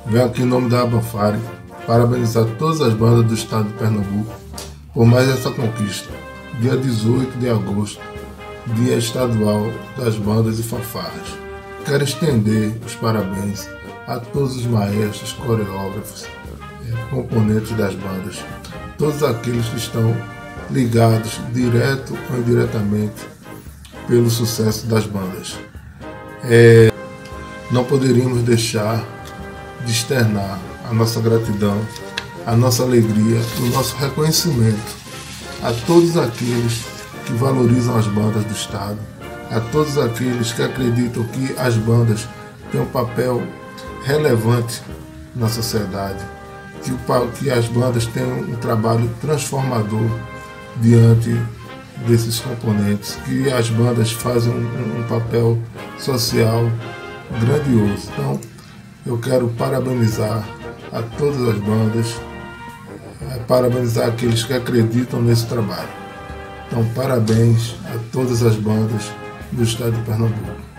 Venho aqui em nome da Abanfare parabenizar todas as bandas do estado de Pernambuco por mais essa conquista. Dia 18 de agosto, Dia Estadual das Bandas e Fanfarras. Quero estender os parabéns a todos os maestros, coreógrafos, componentes das bandas, todos aqueles que estão ligados, direto ou indiretamente, pelo sucesso das bandas. Não poderíamos deixar de externar a nossa gratidão, a nossa alegria, o nosso reconhecimento a todos aqueles que valorizam as bandas do estado, a todos aqueles que acreditam que as bandas têm um papel relevante na sociedade, que as bandas têm um trabalho transformador diante desses componentes, que as bandas fazem um papel social grandioso. Então, eu quero parabenizar a todas as bandas, parabenizar aqueles que acreditam nesse trabalho. Então, parabéns a todas as bandas do estado de Pernambuco.